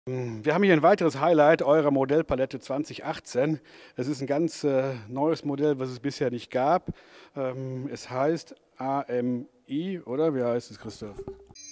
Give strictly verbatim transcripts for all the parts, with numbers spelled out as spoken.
Wir haben hier ein weiteres Highlight eurer Modellpalette zwanzig achtzehn. Es ist ein ganz äh, neues Modell, was es bisher nicht gab. Ähm, es heißt A M I, oder? Wie heißt es, Christoph?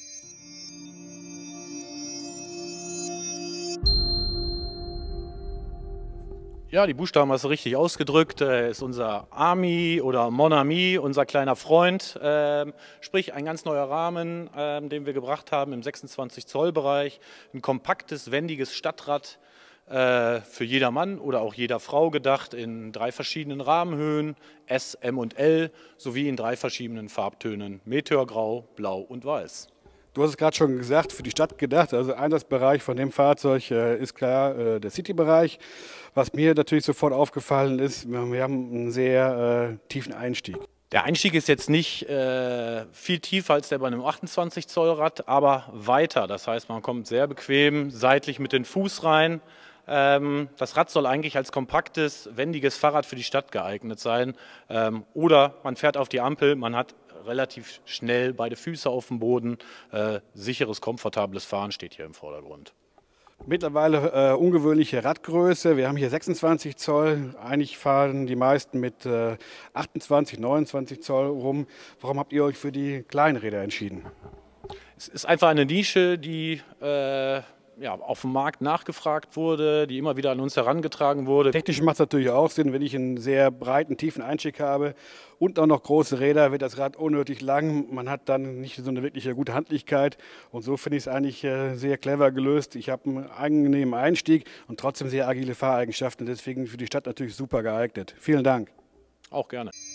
Ja, die Buchstaben hast du richtig ausgedrückt. Äh, ist unser Ami oder Mon Ami, unser kleiner Freund. Ähm, sprich, ein ganz neuer Rahmen, ähm, den wir gebracht haben im sechsundzwanzig Zoll Bereich. Ein kompaktes, wendiges Stadtrad äh, für jeder Mann oder auch jeder Frau gedacht, in drei verschiedenen Rahmenhöhen, S, M und L, sowie in drei verschiedenen Farbtönen, Meteorgrau, Blau und Weiß. Du hast es gerade schon gesagt, für die Stadt gedacht. Also Einsatzbereich von dem Fahrzeug äh, ist klar äh, der City-Bereich. Was mir natürlich sofort aufgefallen ist, wir, wir haben einen sehr äh, tiefen Einstieg. Der Einstieg ist jetzt nicht äh, viel tiefer als der bei einem achtundzwanzig Zoll Rad, aber weiter. Das heißt, man kommt sehr bequem seitlich mit den Fuß rein. Ähm, das Rad soll eigentlich als kompaktes, wendiges Fahrrad für die Stadt geeignet sein. Ähm, oder man fährt auf die Ampel, man hat relativ schnell beide Füße auf dem Boden. Äh, sicheres, komfortables Fahren steht hier im Vordergrund. Mittlerweile äh, ungewöhnliche Radgröße. Wir haben hier sechsundzwanzig Zoll. Eigentlich fahren die meisten mit äh, achtundzwanzig, neunundzwanzig Zoll rum. Warum habt ihr euch für die kleinen Räder entschieden? Es ist einfach eine Nische, die äh, ja, auf dem Markt nachgefragt wurde, die immer wieder an uns herangetragen wurde. Technisch macht es natürlich auch Sinn, wenn ich einen sehr breiten, tiefen Einstieg habe und auch noch große Räder, wird das Rad unnötig lang. Man hat dann nicht so eine wirkliche gute Handlichkeit und so finde ich es eigentlich äh, sehr clever gelöst. Ich habe einen angenehmen Einstieg und trotzdem sehr agile Fahreigenschaften, deswegen für die Stadt natürlich super geeignet. Vielen Dank. Auch gerne.